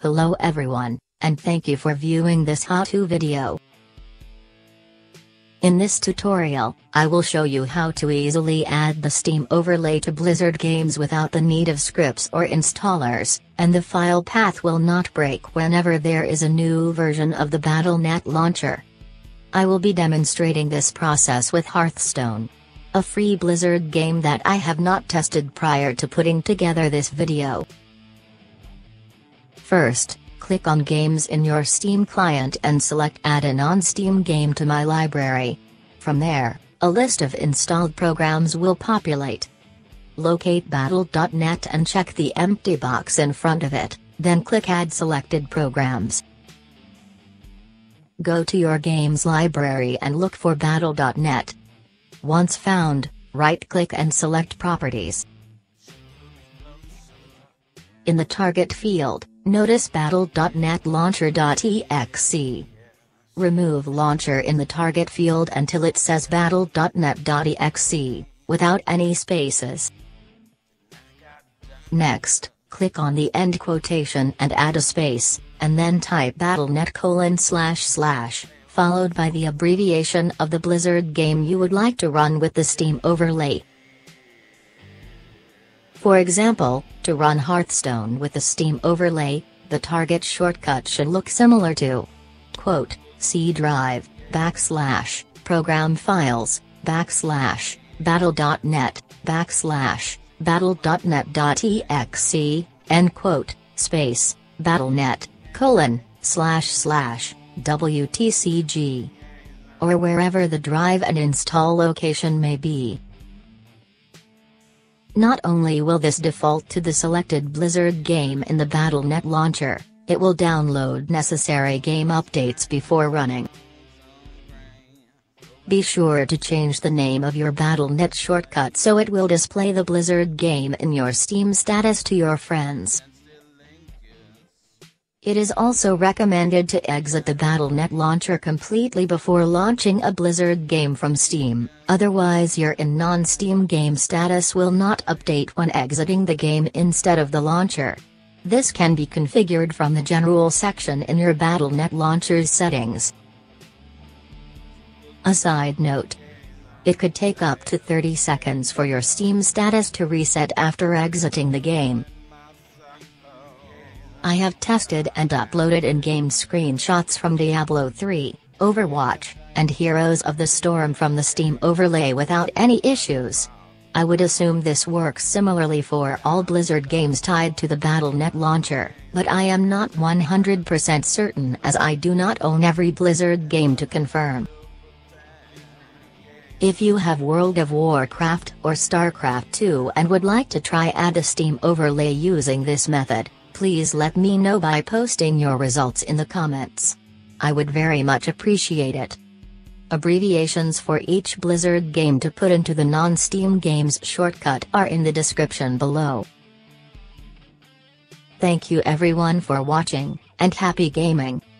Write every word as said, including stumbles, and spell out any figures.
Hello everyone, and thank you for viewing this how-to video. In this tutorial, I will show you how to easily add the Steam overlay to Blizzard games without the need of scripts or installers, and the file path will not break whenever there is a new version of the Battlenet Launcher. I will be demonstrating this process with Hearthstone, a free Blizzard game that I have not tested prior to putting together this video. First, click on Games in your Steam client and select Add a non-Steam game to my library. From there, a list of installed programs will populate. Locate Battle dot net and check the empty box in front of it, then click Add selected programs. Go to your games library and look for Battle dot net. Once found, right-click and select Properties. In the target field, notice Battle dot net Launcher dot E X E. Remove Launcher in the target field until it says Battle dot net dot E X E, without any spaces. Next, click on the end quotation and add a space, and then type Battlenet colon slash slash, followed by the abbreviation of the Blizzard game you would like to run with the Steam overlay. For example, to run Hearthstone with the Steam overlay, the target shortcut should look similar to quote, C drive, backslash, program files, backslash, battle dot net, backslash, battle dot net dot E X E, end quote, space, battlenet, colon, slash slash, W T C G. Or wherever the drive and install location may be. Not only will this default to the selected Blizzard game in the Battlenet Launcher, it will download necessary game updates before running. Be sure to change the name of your Battlenet shortcut so it will display the Blizzard game in your Steam status to your friends. It is also recommended to exit the Battlenet Launcher completely before launching a Blizzard game from Steam, otherwise your in non-Steam game status will not update when exiting the game instead of the launcher. This can be configured from the General section in your Battlenet Launcher's settings. A side note. It could take up to thirty seconds for your Steam status to reset after exiting the game. I have tested and uploaded in-game screenshots from Diablo three, Overwatch, and Heroes of the Storm from the Steam overlay without any issues. I would assume this works similarly for all Blizzard games tied to the Battlenet Launcher, but I am not one hundred percent certain as I do not own every Blizzard game to confirm. If you have World of Warcraft or StarCraft two and would like to try add a Steam overlay using this method, please let me know by posting your results in the comments. I would very much appreciate it. Abbreviations for each Blizzard game to put into the non-Steam games shortcut are in the description below. Thank you everyone for watching, and happy gaming!